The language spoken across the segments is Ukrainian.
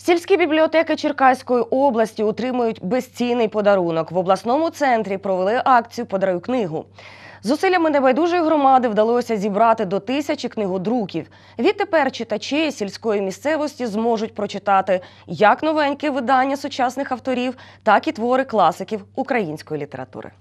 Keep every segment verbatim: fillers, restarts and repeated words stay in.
Сільські бібліотеки Черкаської області отримують безцінний подарунок. В обласному центрі провели акцію «Подаруй книгу». Зусиллями небайдужої громади вдалося зібрати до тисячі книгодруків. Відтепер читачі сільської місцевості зможуть прочитати як новенькі видання сучасних авторів, так і твори класиків української літератури.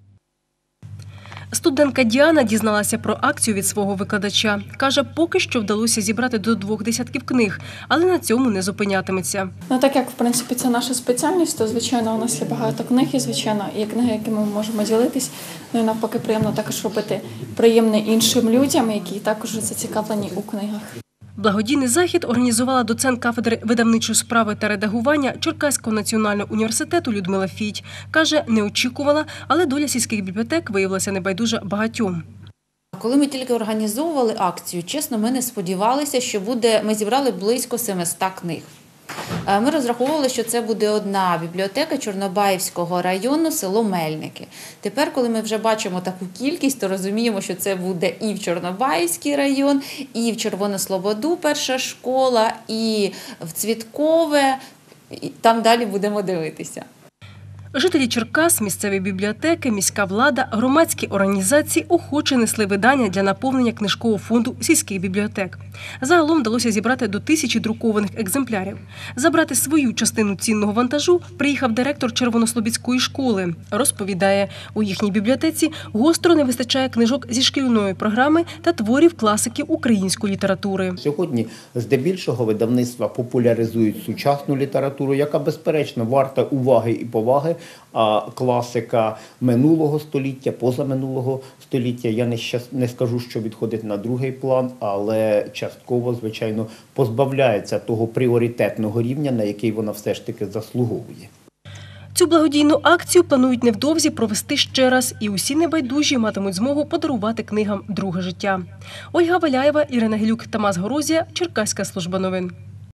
Студентка Діана дізналася про акцію від свого викладача. Каже, поки що вдалося зібрати до двох десятків книг, але на цьому не зупинятиметься. Ну, так як, в принципі, це наша спеціальність, то, звичайно, у нас є багато книг, і, звичайно, є книги, якими ми можемо ділитись. Ну і навпаки, приємно також робити приємне іншим людям, які також зацікавлені у книгах. Благодійний захід організувала доцент кафедри видавничої справи та редагування Черкаського національного університету Людмила Фідь. Каже, не очікувала, але доля сільських бібліотек виявилася небайдужа багатьом. Коли ми тільки організовували акцію, чесно, ми не сподівалися, що буде, ми зібрали близько семисот книг. Ми розраховували, що це буде одна бібліотека Чорнобаївського району, село Мельники. Тепер, коли ми вже бачимо таку кількість, то розуміємо, що це буде і в Чорнобаївський район, і в Червонослободу перша школа, і в Цвіткове. І там далі будемо дивитися. Жителі Черкас, місцеві бібліотеки, міська влада, громадські організації охоче несли видання для наповнення книжкового фонду сільських бібліотек. Загалом вдалося зібрати до тисячі друкованих екземплярів. Забрати свою частину цінного вантажу приїхав директор Червонослобідської школи. Розповідає, у їхній бібліотеці гостро не вистачає книжок зі шкільної програми та творів класиків української літератури. Сьогодні здебільшого видавництва популяризують сучасну літературу, яка, безперечно, варта уваги і поваги. А класика минулого століття, позаминулого століття, я не, щас, не скажу, що відходить на другий план, але частково, звичайно, позбавляється того пріоритетного рівня, на який вона все ж таки заслуговує. Цю благодійну акцію планують невдовзі провести ще раз, і усі небайдужі матимуть змогу подарувати книгам друге життя. Ольга Валяєва, Ірина Гілюк, Тамас Горозія, Черкаська служба новин.